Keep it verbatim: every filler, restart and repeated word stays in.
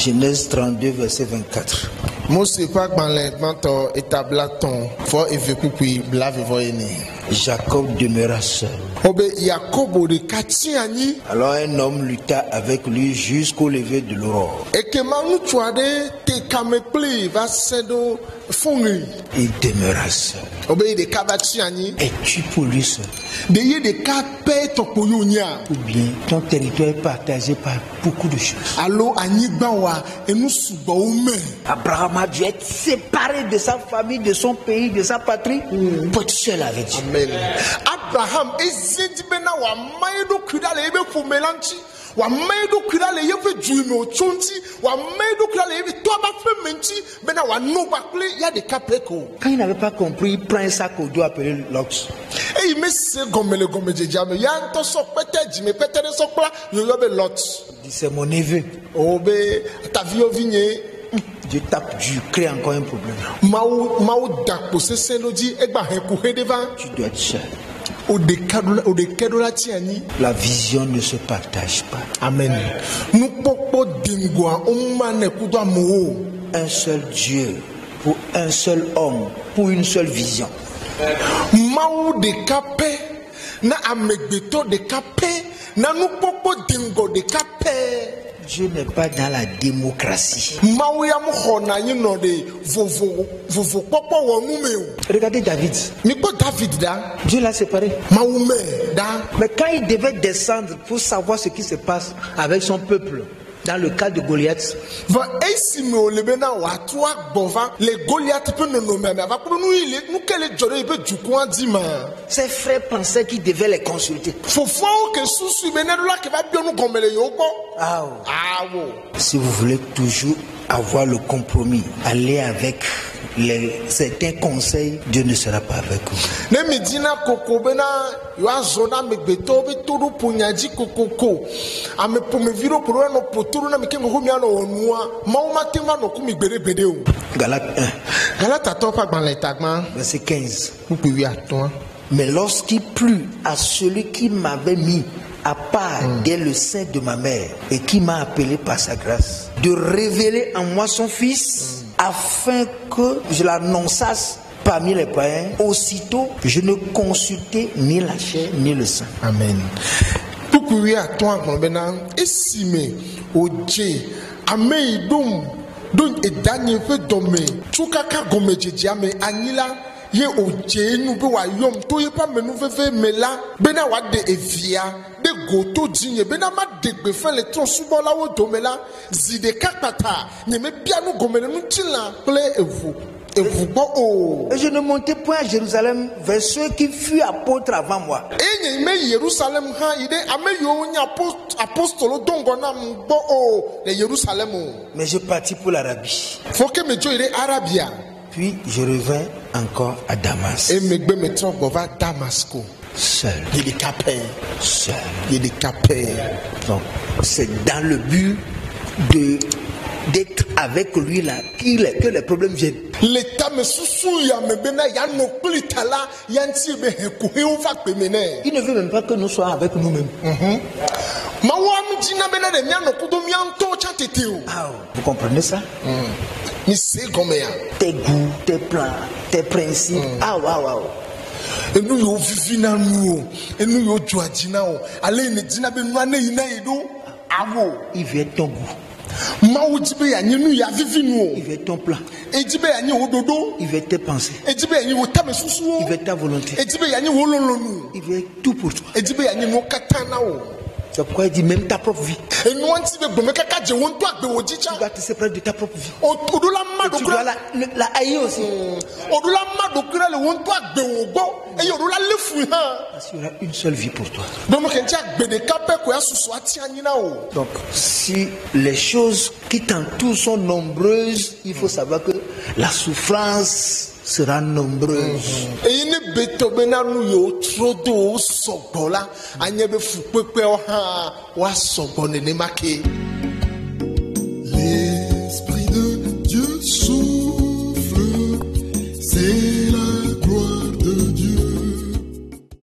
Genèse trente-deux, verset vingt-quatre. Jacob demeura seul. Alors un homme lutta avec lui jusqu'au lever de l'aurore. Il demeura seul. Es-tu pour lui seul? Ou bien ton territoire est partagé par beaucoup de choses? Abraham a dû être séparé de sa famille, de son pays, de sa patrie, pour être seul avec Dieu. Amen. Abraham ezidi bena wa maido kudale ebe fumelanchi wa maido kudale yeve juime ochonti wa maido kudale yeve toba fementi bena wa no bakle ya de kapeko. Quand il n'avait pas compris, il prend un sac au dos appelé Lot. Et il me se gommele gomme jejame ya nto so pete jime pete de so kla yo yobe Lot. Il dit c'est mon neveu. Obe ta vie ovigne. Dieu tape, Dieu crée encore un problème. Tu dois être seul. La vision ne se partage pas. Amen. Un seul Dieu pour un seul homme, pour une seule vision. Dieu n'est pas dans la démocratie. Regardez David. Dieu l'a séparé. Mais quand il devait descendre pour savoir ce qui se passe avec son peuple, dans le cas de Goliath, ses frères pensaient qu'il devait les consulter. Ah, oh. Si vous voulez toujours avoir le compromis, allez avec les, certains conseils, Dieu ne sera pas avec vous. Galates un, verset quinze. Mais lorsqu'il plut à celui qui m'avait mis à part mm. dès le sein de ma mère et qui m'a appelé par sa grâce, de révéler en moi son fils, mm. afin que je l'annonçasse parmi les païens, aussitôt je ne consultais ni la chair ni le sang. Amen. Pourquoi à toi, estimé au Dieu, amé dom, don et dernier peu domé, chukaka gome djame anila. Ye oje nu be wa yom to ye pa menu fefe mela bena wa de evia de goto jinye bena ma de gbe fe le tron subo la wo do mela zide kakata nye me bia nu gomele nu tila ple evu evu bo o. Et je ne montais point à Jérusalem vers ceux qui furent apôtres avant moi. Et nye me Jérusalem ha ide ame yo nya apostolo dongo na mbo o le Jérusalem. Mais je partis pour l'Arabie. Faut que me jo ire Arabia. Puis je revins encore à Damas. Et me gbe me tron bova Damasco. Seul. Il est capé. Seul. Il est capé. Donc c'est dans le but de d'être avec lui là que les problèmes viennent. L'état me sousouille me bena ya no plitala yanti be heku he on va pemene. Il ne veut même pas que nous soyons avec nous-mêmes. Mhm. Ma wa mi dina bena de mi no kudo mi anto chatete o. Ah, vous comprenez ça? Mm. Mi c'est comme ya. Tes goûts, tes plans, tes principes. Mm. Ah waouh waouh. Et nous yo vivina nous et nous yo joadina o. Ale ne dina be no ane ina edo. Awo, il veut ton goût. Il veut ton plan. Il veut tes pensées. Il veut ta volonté. Il veut tout pour toi. C'est pourquoi il dit même ta propre vie. Tu dois te séparer de ta propre vie. Et tu dois la, la haïr aussi. Parce qu'il y aura une seule vie pour toi. Donc, si les choses qui t'entourent sont nombreuses, il faut savoir que la souffrance sera nombreuse. L'esprit de Dieu souffle, c'est